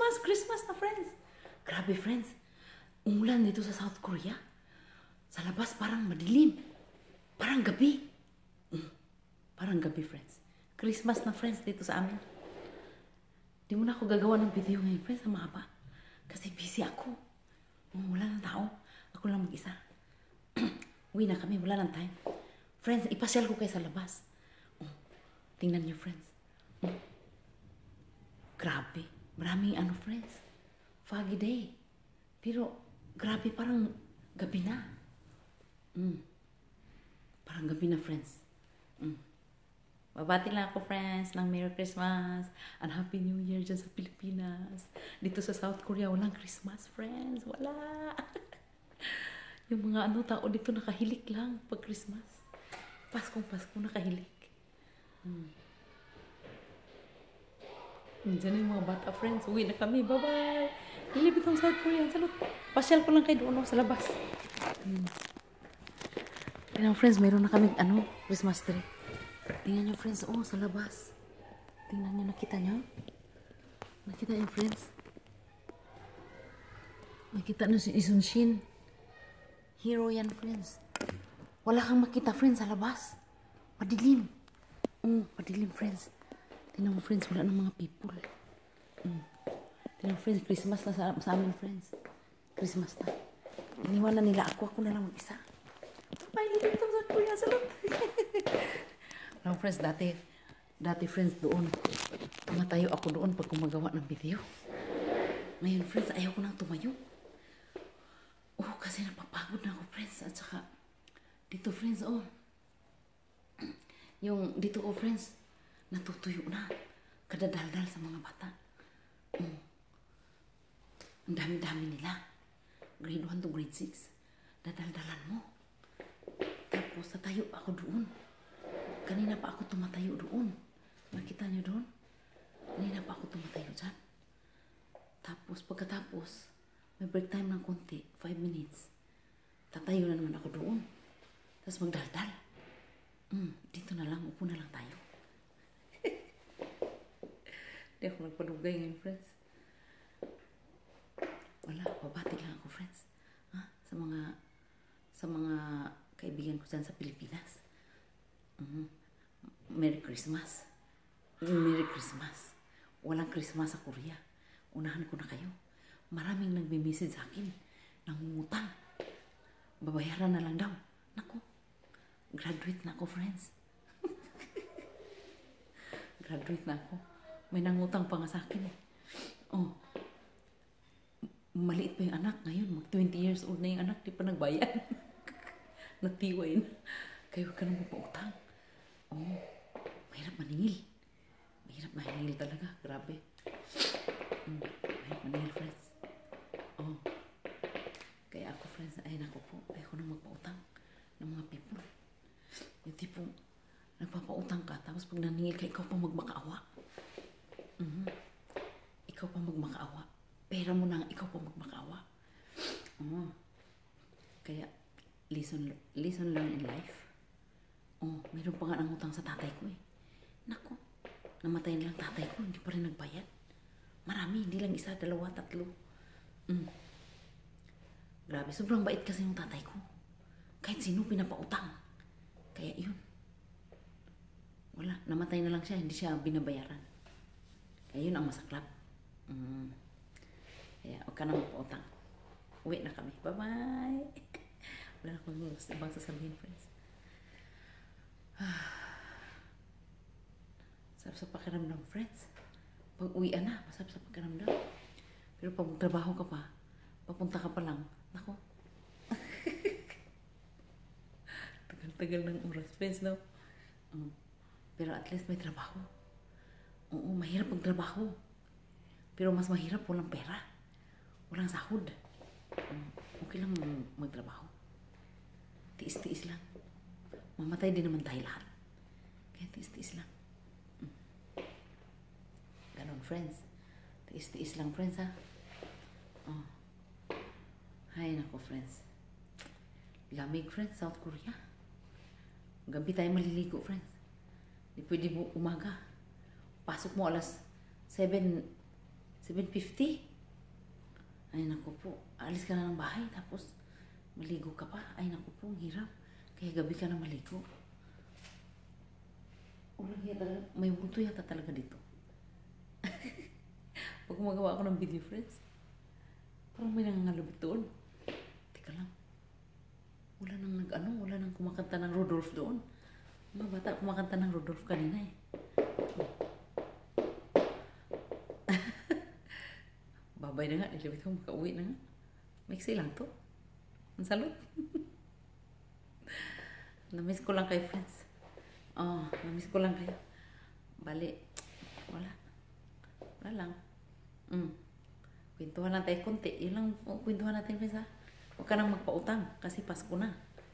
Christmas! Christmas na, friends! Grabe, friends. Umulan dito sa South Korea. Sa labas parang madilim. Parang gabi. Parang gabi, friends. Christmas na, friends, dito sa amin. Di mo na ako gagawa ng video ngayon, friends, sa mahaba. Kasi busy ako. Wala ng tao. Ako lang mag-isa. Uwi na kami, wala ng time. Friends, ipasyal ko kayo sa labas. Tingnan niyo, friends. Grabe. Maraming friends. Foggy day. Pero, grabe, parang gabi na. Parang gabi na, friends. Babati lang ako, friends, ng Merry Christmas and Happy New Year dyan sa Pilipinas. Dito sa South Korea, walang Christmas, friends. Wala. Yung mga tao dito nakahilik lang pag Christmas. Pasko nakahilik. Diyan yung mga bata, friends. Uwi na kami. Bye-bye. Lilibit ang South Korea. Salud. Pasyal ko lang kayo doon sa labas. Tingnan, friends, meron na kami Christmas tree. Tingnan nyo, friends. Sa labas. Tingnan nyo, nakita nyo? Nakita nyo, friends? Nakita nyo si Isunshin. Hero yan, friends. Wala kang makita, friends, sa labas. Madilim. Madilim, friends. Tingnan mo, friends, wala ng mga people. Tingnan mo, friends, Christmas na sa amin, friends. Christmas na. Iniwanan nila ako na lang mag-isa. Pailipin ito sa kuya, salot. Alam, friends, dati, friends, doon. Tumatayo ako doon pag gumagawa ng video. Ngayon, friends, ayaw ko nang tumayo. Kasi napapagod na ako, friends. At saka, dito, friends, yung dito ko, friends, natutuyo na. Kadadaldal sa mga bata. Ang dami-dami nila. Grade 1 to grade 6. Dadaldalan mo. Tapos, tatayo ako doon. Kanina pa ako tumatayo doon. Nakita nyo doon? Kanina pa ako tumatayo dyan. Tapos, pagkatapos, may break time ng konti, 5 minutes. Tatayo na naman ako doon. Tapos magdaldal. Dito na lang, upo na lang tayo. Hindi ako nagpadugay ngayon, friends. Wala, babati lang ako, friends. Sa mga kaibigan ko dyan sa Pilipinas. Merry Christmas. Merry Christmas. Walang Christmas sa Korea. Unahan ko na kayo. Maraming nagme-message sa akin. Nangungutang. Babayaran na lang daw. Naku. Graduate na ako, friends. Graduate na ako. May nangutang pa nga sa akin. Maliit pa yung anak. Ngayon, mag 20 years old na yung anak. Di pa nagbayad. Natiway na. Kayo ka nang mapautang. Mahirap maningil. Mahirap maningil talaga. Grabe. Mahirap maningil, friends. Kaya ako, friends, ay naku po, ayoko nang magpautang ng mga people. Yung tipong nagpapautang ka, tapos pag naningil ka, ikaw pa magmakaawa. Ikaw pa magmakaawa. Pera mo na, ikaw pa magmakaawa. Kaya, lesson learned in life. Mayroon pa nga ng utang sa tatay ko eh. Naku, namatay na lang tatay ko, hindi pa rin nagbayad. Marami, hindi lang isa, 2, 3. Grabe, sobrang bait kasi yung tatay ko. Kahit sino pinapautang. Kaya yun. Wala, namatay na lang siya, hindi siya binabayaran. Kaya yun ang masaklap. Kaya huwag ka na magpautang. Uwi na kami. Bye-bye! Wala na akong ibang sasabihin, friends. Sarap sa pakiramdam, friends. Pag uwian na, masarap sa pakiramdam. Pero pag magtrabaho ka pa, papunta ka pa lang, nako. Tagal-tagal ng oras, friends, no? Pero at least may trabaho. Mahirap magtrabaho. Pero mas mahirap walang pera. Walang sahod. Okay lang magtrabaho. Tiis-tiis lang. Mamatay din naman tayo lahat. Kaya tiis-tiis lang. Ganon, friends. Tiis-tiis lang, friends, ha? Hay nako, friends. Lamig, friends, South Korea. Gabi tayo maliligo, friends. Di pwede mo umaga. Pasok mo alas 7 7:50. Ay, naku po. Alis ka na ng bahay, tapos maligo ka pa. Ay, naku po, hirap. Kaya gabi ka na maligo. Ulang yata, may multo yata talaga dito. Pag gumagawa ako ng video, friends, parang may nangangalabit doon. Teka lang. Wala nang kumakanta ng Rudolph doon. Mga bata kumakanta ng Rudolph kanina eh. Babay na nga, nilibit ko makauwi na nga. Mixi lang to. Ang salot. Namiss ko lang kayo, friends. Namiss ko lang kayo. Bali, wala lang. Kwentuhan lang tayo konti. Yun lang kwentuhan natin, friends, ha. Huwag ka nang magpautang kasi Pasko na.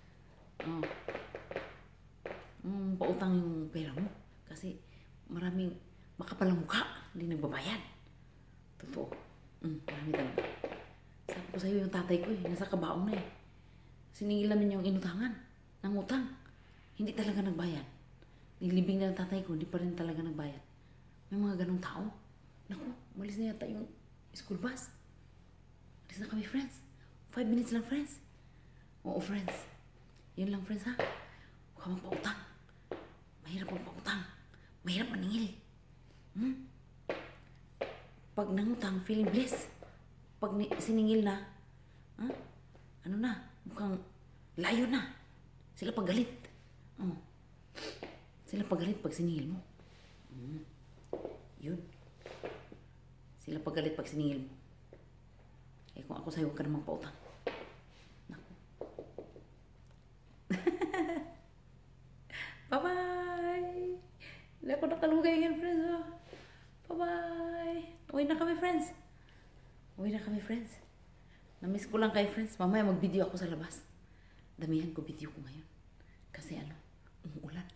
Pautang yung pera mo kasi maraming makapalang mukha hindi nagbabayad. Totoo. Marami talaga. Sabi ko sa'yo yung tatay ko nasa kabaong na eh. Siningil namin yung inutangan ng utang. Hindi talaga nagbayad. Nilibing na ng tatay ko, hindi pa rin talaga nagbayad. May mga ganong tao. Naku, malis na yata yung school bus. Malis na kami, friends. 5 minutes lang, friends. Oo, friends. Yun lang, friends, ha? Huwag ka magpautang. Mahirap magpautang. Mahirap maningil. Pag nangutang, feeling blessed. Pag siningil na, ano na, mukhang layo na. Sila pagalit. Sila pagalit pag siningil mo. Yun. Sila pagalit pag siningil mo. Eh kung ako sa'yo, huwag ka na magpautang. Naku. Bye-bye! Hindi ako nakalugay ngayon, friends. Bye-bye! Uwi na kami, friends. Namiss ko lang kayo, friends. Mamaya mag-video ako sa labas. Damihan ko video ko ngayon. Kasi umuulan.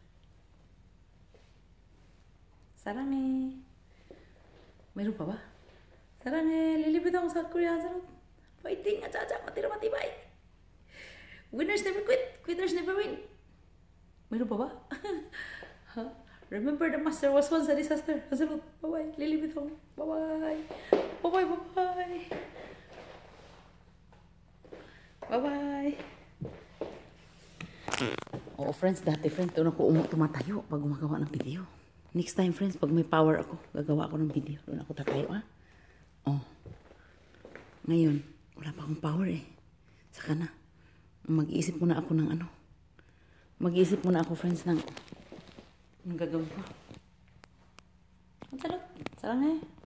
Sarange! Mayroon pa ba? Sarange! Lilipit ako sa Korea. Fighting! Atsa-atsa! Matira-matibay! Winners never quit! Quitters never win! Mayroon pa ba? Remember the master was once a disaster. Bye-bye! Lilipit ako. Bye-bye! Bye-bye! Bye-bye! Oo, friends. Dati, friends, doon ako tumatayo pag gumagawa ng video. Next time, friends, pag may power ako, gagawa ako ng video. Doon ako tatayo, ha? Ngayon, wala pa akong power eh. Saka na. Mag-iisip muna ako ng Mag-iisip muna ako, friends, ng gagawin ko. Ang salot. Sarang eh.